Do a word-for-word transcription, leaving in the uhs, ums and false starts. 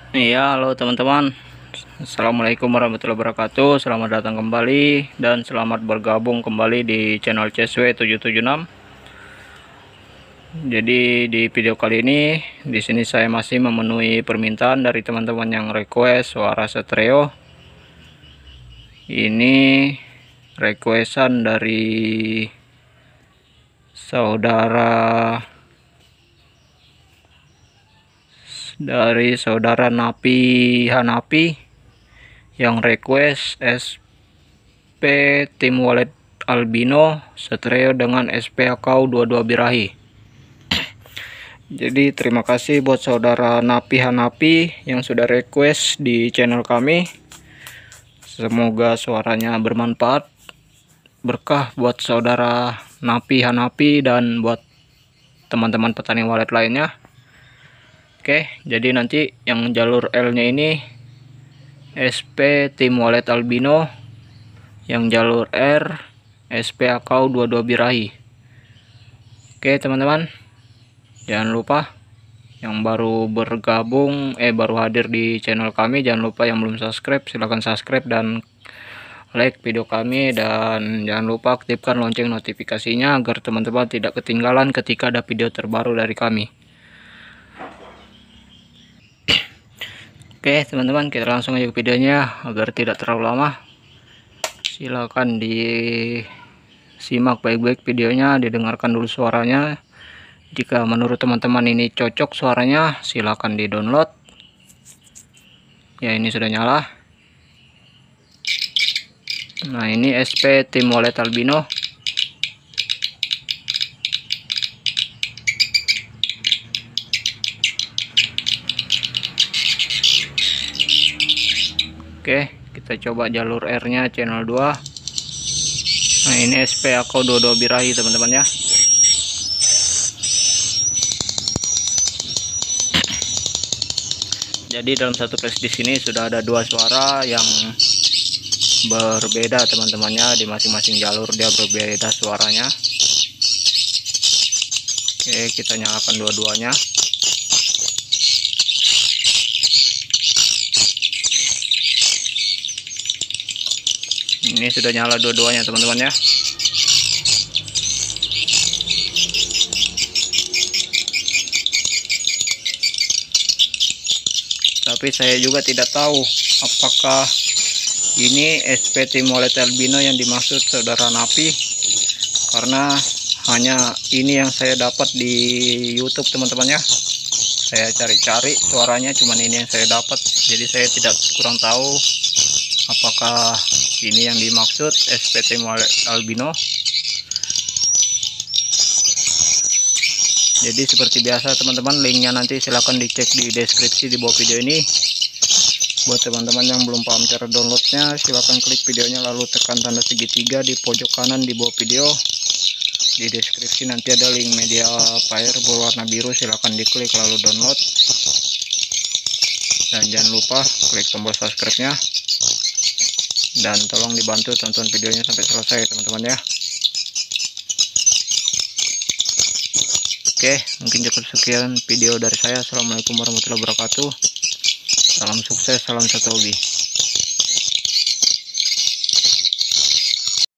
Iya, halo teman-teman. Assalamualaikum warahmatullahi wabarakatuh. Selamat datang kembali dan selamat bergabung kembali di channel C S W tujuh tujuh enam. Jadi di video kali ini di sini saya masih memenuhi permintaan dari teman-teman yang request suara stereo. Ini requestan dari saudara dari saudara Napi Hanapi yang request S P Tim Wallet Albino stereo dengan S P Akau dua puluh dua birahi. Jadi terima kasih buat saudara Napi Hanapi yang sudah request di channel kami. Semoga suaranya bermanfaat, berkah buat saudara Napi Hanapi dan buat teman-teman petani wallet lainnya. Oke, jadi nanti yang jalur L nya ini S P Tim Wallet Albino, yang jalur R S P Akau dua puluh dua birahi. Oke teman-teman, jangan lupa yang baru bergabung eh baru hadir di channel kami, jangan lupa yang belum subscribe silahkan subscribe dan like video kami, dan jangan lupa aktifkan lonceng notifikasinya agar teman-teman tidak ketinggalan ketika ada video terbaru dari kami. Oke teman-teman, kita langsung aja ke videonya agar tidak terlalu lama. Silakan disimak baik-baik videonya, didengarkan dulu suaranya. Jika menurut teman-teman ini cocok suaranya, silakan di-download. Ya, ini sudah nyala. Nah, ini S P Tim Wallet Albino. Oke, kita coba jalur R nya channel dua. Nah, ini S P Akau dua puluh dua birahi teman-teman ya. Jadi dalam satu flash di sini sudah ada dua suara yang berbeda teman-temannya, di masing-masing jalur dia berbeda suaranya. Oke, kita nyalakan dua-duanya. Ini sudah nyala dua-duanya teman-teman ya. Tapi saya juga tidak tahu apakah ini S P Tim Wallet Albino yang dimaksud saudara Napi, karena hanya ini yang saya dapat di YouTube teman-teman ya. Saya cari-cari suaranya cuman ini yang saya dapat, jadi saya tidak kurang tahu apakah ini yang dimaksud S P Tim Wallet Albino. Jadi seperti biasa teman-teman, linknya nanti silahkan dicek di deskripsi di bawah video ini. Buat teman-teman yang belum paham cara downloadnya, silahkan klik videonya lalu tekan tanda segitiga di pojok kanan di bawah video. Di deskripsi nanti ada link media player berwarna biru, silahkan diklik lalu download. Dan jangan lupa klik tombol subscribe-nya. Dan tolong dibantu tonton videonya sampai selesai teman-teman ya. Oke, mungkin cukup sekian video dari saya. Assalamualaikum warahmatullahi wabarakatuh. Salam sukses, salam satu hobi.